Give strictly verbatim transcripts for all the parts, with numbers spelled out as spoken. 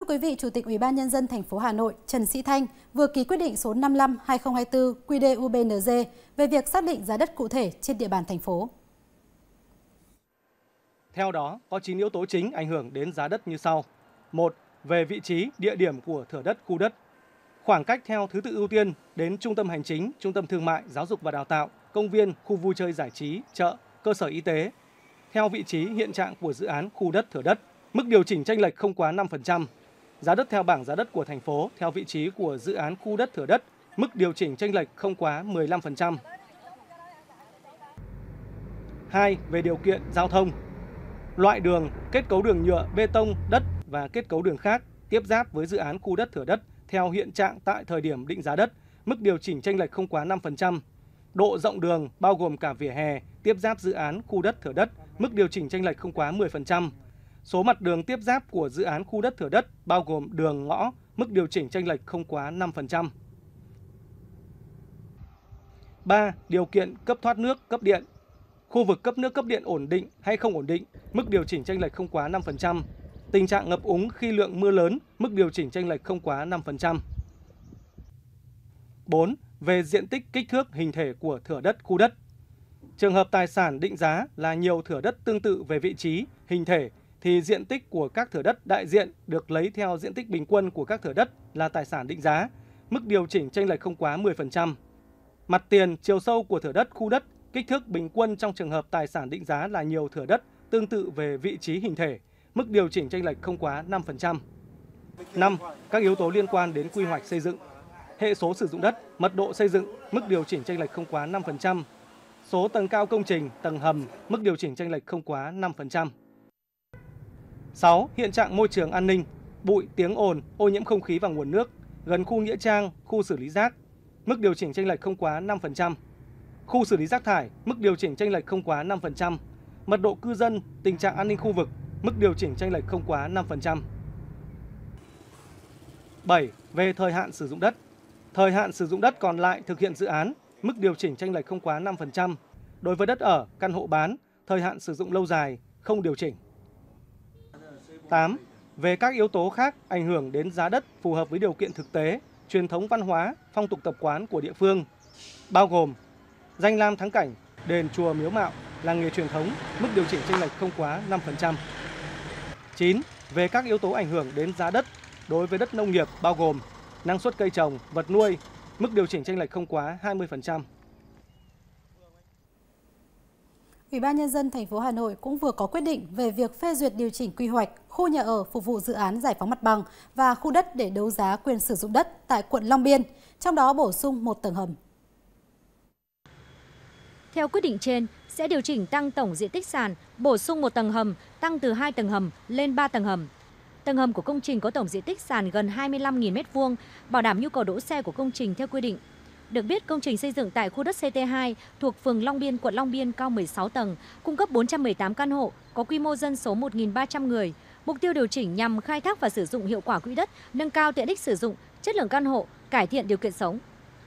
quý vị, Chủ tịch Ủy ban Nhân dân thành phố Hà Nội Trần Sĩ Thanh vừa ký quyết định số năm mươi lăm trên hai nghìn không trăm hai mươi tư quy đê u bê en giê về việc xác định giá đất cụ thể trên địa bàn thành phố. Theo đó, có chín yếu tố chính ảnh hưởng đến giá đất như sau. một. Về vị trí, địa điểm của thửa đất, khu đất. Khoảng cách theo thứ tự ưu tiên đến trung tâm hành chính, trung tâm thương mại, giáo dục và đào tạo, công viên, khu vui chơi giải trí, chợ, cơ sở y tế. Theo vị trí, hiện trạng của dự án, khu đất, thửa đất. Mức điều chỉnh chênh lệch không quá năm phần trăm. Giá đất theo bảng giá đất của thành phố theo vị trí của dự án, khu đất, thửa đất. Mức điều chỉnh chênh lệch không quá mười lăm phần trăm. hai. Về điều kiện giao thông. Loại đường, kết cấu đường nhựa, bê tông, đất và kết cấu đường khác tiếp giáp với dự án, khu đất, thửa đất theo hiện trạng tại thời điểm định giá đất, mức điều chỉnh chênh lệch không quá năm phần trăm. Độ rộng đường bao gồm cả vỉa hè tiếp giáp dự án, khu đất, thửa đất, mức điều chỉnh chênh lệch không quá mười phần trăm. Số mặt đường tiếp giáp của dự án, khu đất, thửa đất bao gồm đường, ngõ, mức điều chỉnh chênh lệch không quá năm phần trăm. ba. Điều kiện cấp thoát nước, cấp điện. Khu vực cấp nước cấp điện ổn định hay không ổn định, mức điều chỉnh chênh lệch không quá năm phần trăm. Tình trạng ngập úng khi lượng mưa lớn, mức điều chỉnh chênh lệch không quá năm phần trăm. bốn. Về diện tích, kích thước, hình thể của thửa đất, khu đất. Trường hợp tài sản định giá là nhiều thửa đất tương tự về vị trí, hình thể thì diện tích của các thửa đất đại diện được lấy theo diện tích bình quân của các thửa đất là tài sản định giá, mức điều chỉnh chênh lệch không quá mười phần trăm. Mặt tiền, chiều sâu của thửa đất, khu đất, kích thước bình quân trong trường hợp tài sản định giá là nhiều thửa đất tương tự về vị trí, hình thể, mức điều chỉnh chênh lệch không quá năm phần trăm. năm. Các yếu tố liên quan đến quy hoạch xây dựng. Hệ số sử dụng đất, mật độ xây dựng, mức điều chỉnh chênh lệch không quá năm phần trăm. Số tầng cao công trình, tầng hầm, mức điều chỉnh chênh lệch không quá năm phần trăm. sáu. Hiện trạng môi trường an ninh, bụi, tiếng ồn, ô nhiễm không khí và nguồn nước, gần khu nghĩa trang, khu xử lý rác, mức điều chỉnh chênh lệch không quá năm phần trăm. Khu xử lý rác thải, mức điều chỉnh chênh lệch không quá năm phần trăm. Mật độ cư dân, tình trạng an ninh khu vực, mức điều chỉnh chênh lệch không quá năm phần trăm. bảy. Về thời hạn sử dụng đất. Thời hạn sử dụng đất còn lại thực hiện dự án, mức điều chỉnh chênh lệch không quá năm phần trăm. Đối với đất ở, căn hộ bán, thời hạn sử dụng lâu dài, không điều chỉnh. tám. Về các yếu tố khác ảnh hưởng đến giá đất phù hợp với điều kiện thực tế, truyền thống văn hóa, phong tục tập quán của địa phương, bao gồm danh lam thắng cảnh, đền chùa miếu mạo, làng nghề truyền thống, mức điều chỉnh chênh lệch không quá năm phần trăm. chín. Về các yếu tố ảnh hưởng đến giá đất đối với đất nông nghiệp bao gồm năng suất cây trồng, vật nuôi, mức điều chỉnh chênh lệch không quá hai mươi phần trăm. Ủy ban Nhân dân thành phố Hà Nội cũng vừa có quyết định về việc phê duyệt điều chỉnh quy hoạch khu nhà ở phục vụ dự án giải phóng mặt bằng và khu đất để đấu giá quyền sử dụng đất tại quận Long Biên, trong đó bổ sung một tầng hầm. Theo quyết định trên, sẽ điều chỉnh tăng tổng diện tích sàn, bổ sung một tầng hầm, tăng từ hai tầng hầm lên ba tầng hầm. Tầng hầm của công trình có tổng diện tích sàn gần hai mươi lăm nghìn mét vuông, bảo đảm nhu cầu đỗ xe của công trình theo quy định. Được biết, công trình xây dựng tại khu đất xê tê hai thuộc phường Long Biên, quận Long Biên cao mười sáu tầng, cung cấp bốn trăm mười tám căn hộ, có quy mô dân số một nghìn ba trăm người. Mục tiêu điều chỉnh nhằm khai thác và sử dụng hiệu quả quỹ đất, nâng cao tiện ích sử dụng, chất lượng căn hộ, cải thiện điều kiện sống.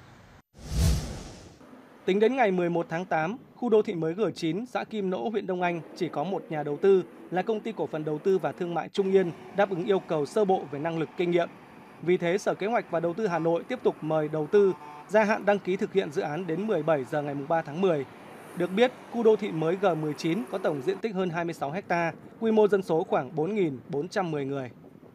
Tính đến ngày mười một tháng tám, khu đô thị mới G chín, xã Kim Nỗ, huyện Đông Anh chỉ có một nhà đầu tư là Công ty Cổ phần Đầu tư và Thương mại Trung Yên đáp ứng yêu cầu sơ bộ về năng lực, kinh nghiệm. Vì thế, Sở Kế hoạch và Đầu tư Hà Nội tiếp tục mời đầu tư gia hạn đăng ký thực hiện dự án đến mười bảy giờ ngày ba tháng mười. Được biết, khu đô thị mới G mười chín có tổng diện tích hơn hai mươi sáu héc ta, quy mô dân số khoảng bốn nghìn bốn trăm mười người.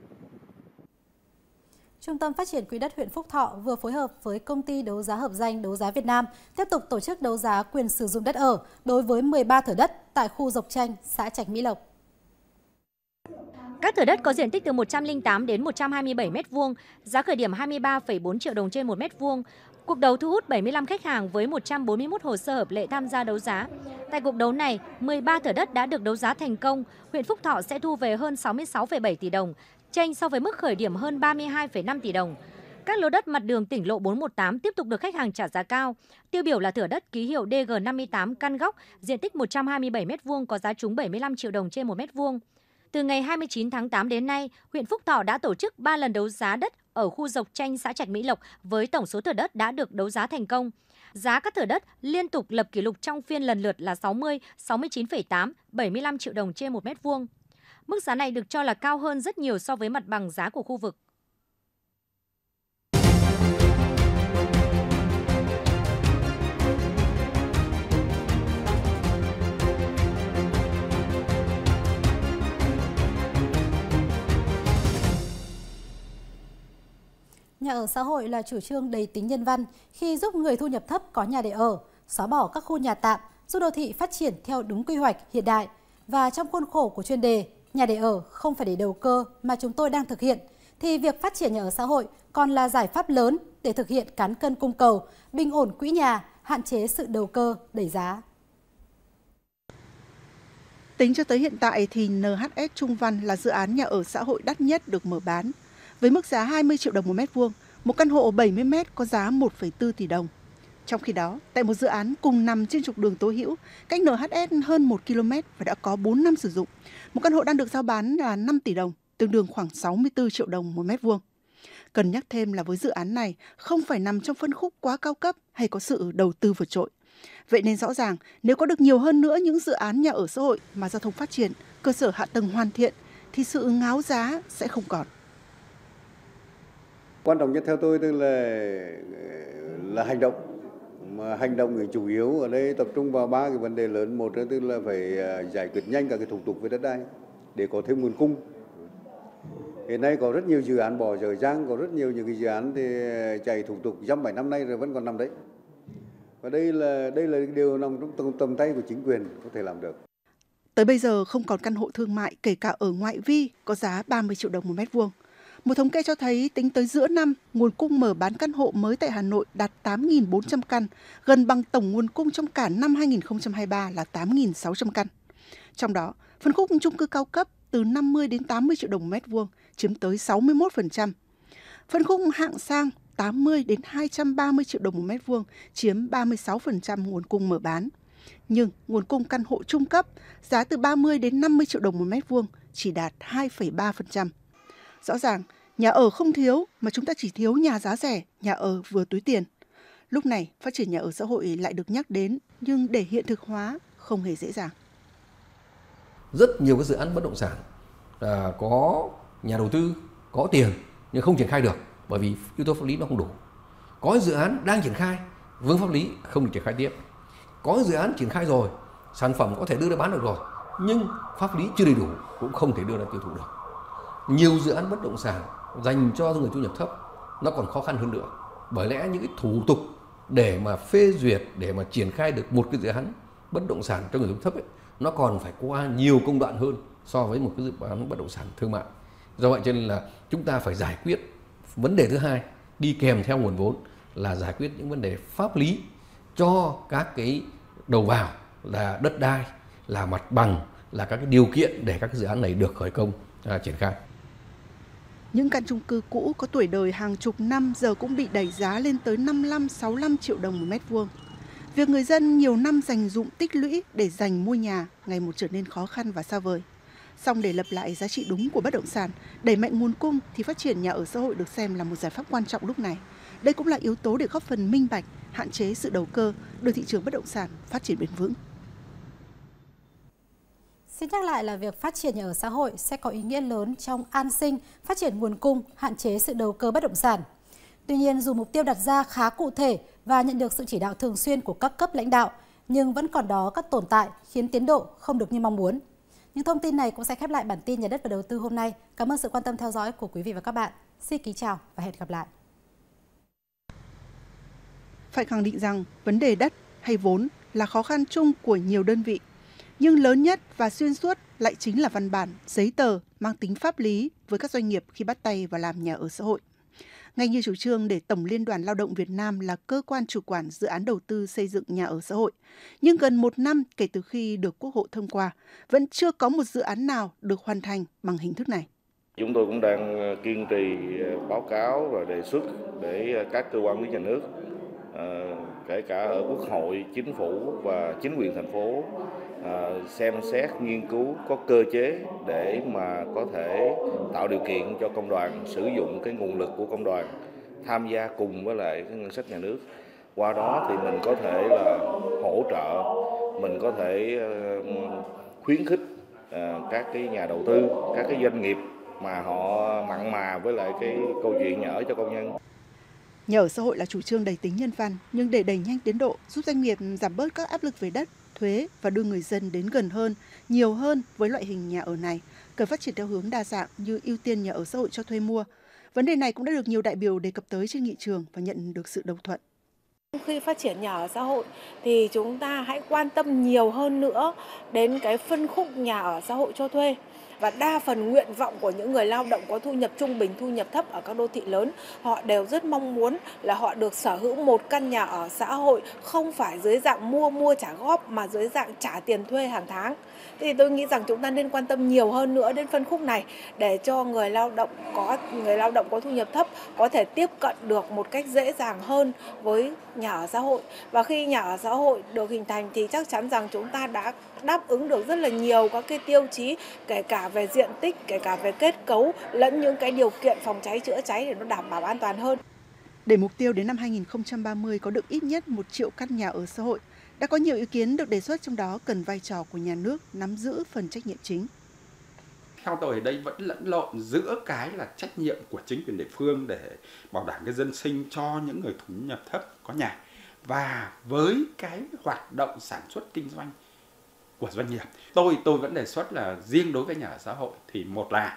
Trung tâm Phát triển Quỹ đất huyện Phúc Thọ vừa phối hợp với Công ty Đấu giá Hợp danh Đấu giá Việt Nam tiếp tục tổ chức đấu giá quyền sử dụng đất ở đối với mười ba thửa đất tại khu Dọc Chanh, xã Trạch Mỹ Lộc. Các thửa đất có diện tích từ một trăm lẻ tám đến một trăm hai mươi bảy mét vuông, giá khởi điểm hai mươi ba phẩy bốn triệu đồng trên một mét vuông. Cuộc đấu thu hút bảy mươi lăm khách hàng với một trăm bốn mươi mốt hồ sơ hợp lệ tham gia đấu giá. Tại cuộc đấu này, mười ba thửa đất đã được đấu giá thành công, huyện Phúc Thọ sẽ thu về hơn sáu mươi sáu phẩy bảy tỷ đồng, chênh so với mức khởi điểm hơn ba mươi hai phẩy năm tỷ đồng. Các lô đất mặt đường tỉnh lộ bốn một tám tiếp tục được khách hàng trả giá cao. Tiêu biểu là thửa đất ký hiệu D G năm mươi tám căn góc, diện tích một trăm hai mươi bảy mét vuông có giá trúng bảy mươi lăm triệu đồng trên một mét vuông. Từ ngày hai mươi chín tháng tám đến nay, huyện Phúc Thọ đã tổ chức ba lần đấu giá đất ở khu Dọc Chanh, xã Trạch Mỹ Lộc với tổng số thửa đất đã được đấu giá thành công. Giá các thửa đất liên tục lập kỷ lục trong phiên lần lượt là sáu mươi, sáu mươi chín phẩy tám, bảy mươi lăm triệu đồng trên một mét vuông. Mức giá này được cho là cao hơn rất nhiều so với mặt bằng giá của khu vực. Nhà ở xã hội là chủ trương đầy tính nhân văn khi giúp người thu nhập thấp có nhà để ở, xóa bỏ các khu nhà tạm, giúp đô thị phát triển theo đúng quy hoạch hiện đại. Và trong khuôn khổ của chuyên đề Nhà để ở không phải để đầu cơ mà chúng tôi đang thực hiện, thì việc phát triển nhà ở xã hội còn là giải pháp lớn để thực hiện cán cân cung cầu, bình ổn quỹ nhà, hạn chế sự đầu cơ, đẩy giá. Tính cho tới hiện tại thì en hát ét Trung Văn là dự án nhà ở xã hội đắt nhất được mở bán. Với mức giá hai mươi triệu đồng một mét vuông, một căn hộ bảy mươi mét có giá một phẩy bốn tỷ đồng. Trong khi đó, tại một dự án cùng nằm trên trục đường Tố Hữu, cách en hát ét hơn một ki lô mét và đã có bốn năm sử dụng, một căn hộ đang được giao bán là năm tỷ đồng, tương đương khoảng sáu mươi tư triệu đồng một mét vuông. Cần nhắc thêm là với dự án này không phải nằm trong phân khúc quá cao cấp hay có sự đầu tư vượt trội. Vậy nên rõ ràng, nếu có được nhiều hơn nữa những dự án nhà ở xã hội mà giao thông phát triển, cơ sở hạ tầng hoàn thiện, thì sự ngáo giá sẽ không còn. Quan trọng nhất theo tôi tức là là hành động. Mà hành động thì chủ yếu ở đây tập trung vào ba cái vấn đề lớn. Một tức là phải giải quyết nhanh các cái thủ tục về đất đai để có thêm nguồn cung. Hiện nay có rất nhiều dự án bỏ dở dang, có rất nhiều những cái dự án thì chạy thủ tục dăm bảy năm nay rồi vẫn còn nằm đấy. Và đây là đây là điều nằm trong tầm tay của chính quyền có thể làm được. Tới bây giờ không còn căn hộ thương mại kể cả ở ngoại vi có giá ba mươi triệu đồng một mét vuông. Một thống kê cho thấy tính tới giữa năm, nguồn cung mở bán căn hộ mới tại Hà Nội đạt tám nghìn bốn trăm căn, gần bằng tổng nguồn cung trong cả năm hai nghìn không trăm hai mươi ba là tám nghìn sáu trăm căn. Trong đó, phân khúc chung cư cao cấp từ năm mươi đến tám mươi triệu đồng một mét vuông chiếm tới sáu mươi mốt phần trăm. Phân khúc hạng sang tám mươi đến hai trăm ba mươi triệu đồng một mét vuông chiếm ba mươi sáu phần trăm nguồn cung mở bán. Nhưng nguồn cung căn hộ trung cấp giá từ ba mươi đến năm mươi triệu đồng một mét vuông chỉ đạt hai phẩy ba phần trăm. Rõ ràng, nhà ở không thiếu mà chúng ta chỉ thiếu nhà giá rẻ, nhà ở vừa túi tiền. Lúc này, phát triển nhà ở xã hội lại được nhắc đến, nhưng để hiện thực hóa không hề dễ dàng. Rất nhiều các dự án bất động sản à, có nhà đầu tư, có tiền nhưng không triển khai được bởi vì yếu tố pháp lý nó không đủ. Có dự án đang triển khai, vướng pháp lý không được triển khai tiếp. Có dự án triển khai rồi, sản phẩm có thể đưa ra bán được rồi, nhưng pháp lý chưa đầy đủ cũng không thể đưa ra tiêu thụ được. Nhiều dự án bất động sản dành cho người thu nhập thấp nó còn khó khăn hơn nữa. Bởi lẽ những cái thủ tục để mà phê duyệt, để mà triển khai được một cái dự án bất động sản cho người thu nhập thấp ấy, nó còn phải qua nhiều công đoạn hơn so với một cái dự án bất động sản thương mại. Do vậy cho nên là chúng ta phải giải quyết vấn đề thứ hai đi kèm theo nguồn vốn là giải quyết những vấn đề pháp lý cho các cái đầu vào là đất đai, là mặt bằng, là các cái điều kiện để các cái dự án này được khởi công à, triển khai. Những căn chung cư cũ có tuổi đời hàng chục năm giờ cũng bị đẩy giá lên tới năm mươi lăm, sáu mươi lăm triệu đồng một mét vuông. Việc người dân nhiều năm dành dụm tích lũy để dành mua nhà ngày một trở nên khó khăn và xa vời. Song để lập lại giá trị đúng của bất động sản, đẩy mạnh nguồn cung thì phát triển nhà ở xã hội được xem là một giải pháp quan trọng lúc này. Đây cũng là yếu tố để góp phần minh bạch, hạn chế sự đầu cơ, đưa thị trường bất động sản phát triển bền vững. Xin nhắc lại là việc phát triển nhà ở xã hội sẽ có ý nghĩa lớn trong an sinh, phát triển nguồn cung, hạn chế sự đầu cơ bất động sản. Tuy nhiên, dù mục tiêu đặt ra khá cụ thể và nhận được sự chỉ đạo thường xuyên của các cấp lãnh đạo, nhưng vẫn còn đó các tồn tại khiến tiến độ không được như mong muốn. Những thông tin này cũng sẽ khép lại bản tin Nhà đất và đầu tư hôm nay. Cảm ơn sự quan tâm theo dõi của quý vị và các bạn. Xin kính chào và hẹn gặp lại. Phải khẳng định rằng vấn đề đất hay vốn là khó khăn chung của nhiều đơn vị. Nhưng lớn nhất và xuyên suốt lại chính là văn bản, giấy tờ mang tính pháp lý với các doanh nghiệp khi bắt tay vào làm nhà ở xã hội. Ngay như chủ trương để Tổng Liên đoàn Lao động Việt Nam là cơ quan chủ quản dự án đầu tư xây dựng nhà ở xã hội. Nhưng gần một năm kể từ khi được Quốc hội thông qua, vẫn chưa có một dự án nào được hoàn thành bằng hình thức này. Chúng tôi cũng đang kiên trì báo cáo và đề xuất để các cơ quan quản lý nhà nước, kể cả ở Quốc hội, Chính phủ và chính quyền thành phố, xem xét, nghiên cứu có cơ chế để mà có thể tạo điều kiện cho công đoàn sử dụng cái nguồn lực của công đoàn tham gia cùng với lại cái ngân sách nhà nước. Qua đó thì mình có thể là hỗ trợ, mình có thể khuyến khích các cái nhà đầu tư, các cái doanh nghiệp mà họ mặn mà với lại cái câu chuyện nhà ở cho công nhân. Nhà ở xã hội là chủ trương đầy tính nhân văn, nhưng để đẩy nhanh tiến độ, giúp doanh nghiệp giảm bớt các áp lực về đất, thuế và đưa người dân đến gần hơn, nhiều hơn với loại hình nhà ở này, cần phát triển theo hướng đa dạng như ưu tiên nhà ở xã hội cho thuê mua. Vấn đề này cũng đã được nhiều đại biểu đề cập tới trên nghị trường và nhận được sự đồng thuận. Khi phát triển nhà ở xã hội thì chúng ta hãy quan tâm nhiều hơn nữa đến cái phân khúc nhà ở xã hội cho thuê. Và đa phần nguyện vọng của những người lao động có thu nhập trung bình, thu nhập thấp ở các đô thị lớn, họ đều rất mong muốn là họ được sở hữu một căn nhà ở xã hội không phải dưới dạng mua mua trả góp mà dưới dạng trả tiền thuê hàng tháng. Thì tôi nghĩ rằng chúng ta nên quan tâm nhiều hơn nữa đến phân khúc này để cho người lao động có người lao động có thu nhập thấp có thể tiếp cận được một cách dễ dàng hơn với nhà ở xã hội. Và khi nhà ở xã hội được hình thành thì chắc chắn rằng chúng ta đã đáp ứng được rất là nhiều các cái tiêu chí, kể cả về diện tích, kể cả về kết cấu lẫn những cái điều kiện phòng cháy chữa cháy để nó đảm bảo an toàn hơn. Để mục tiêu đến năm hai nghìn không trăm ba mươi có được ít nhất một triệu căn nhà ở xã hội, đã có nhiều ý kiến được đề xuất, trong đó cần vai trò của nhà nước nắm giữ phần trách nhiệm chính. Theo tôi ở đây vẫn lẫn lộn giữa cái là trách nhiệm của chính quyền địa phương để bảo đảm cái dân sinh cho những người thu nhập thấp có nhà, và với cái hoạt động sản xuất kinh doanh của doanh nghiệp. Tôi tôi vẫn đề xuất là riêng đối với nhà ở xã hội thì một là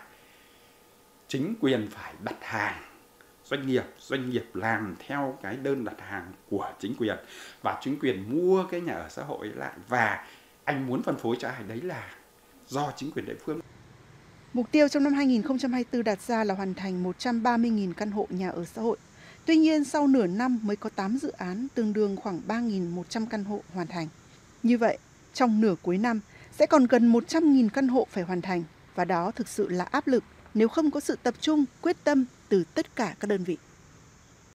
chính quyền phải đặt hàng doanh nghiệp, doanh nghiệp làm theo cái đơn đặt hàng của chính quyền và chính quyền mua cái nhà ở xã hội lại, và anh muốn phân phối cho ai đấy là do chính quyền địa phương. Mục tiêu trong năm hai nghìn không trăm hai mươi tư đặt ra là hoàn thành một trăm ba mươi nghìn căn hộ nhà ở xã hội. Tuy nhiên, sau nửa năm mới có tám dự án tương đương khoảng ba nghìn một trăm căn hộ hoàn thành. Như vậy, trong nửa cuối năm sẽ còn gần một trăm nghìn căn hộ phải hoàn thành, và đó thực sự là áp lực nếu không có sự tập trung, quyết tâm từ tất cả các đơn vị.